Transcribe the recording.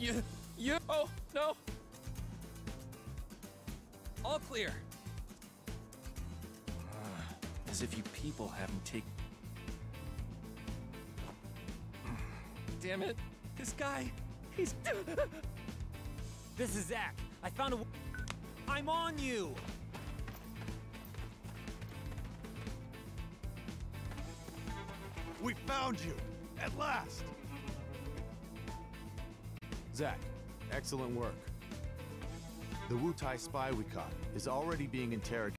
You. Oh, no. All clear. As if you people haven't taken... Damn it. This guy, he's... This is Zach. I found a... I'm on you! We found you! At last! Zach, excellent work. The Wutai spy we caught is already being interrogated.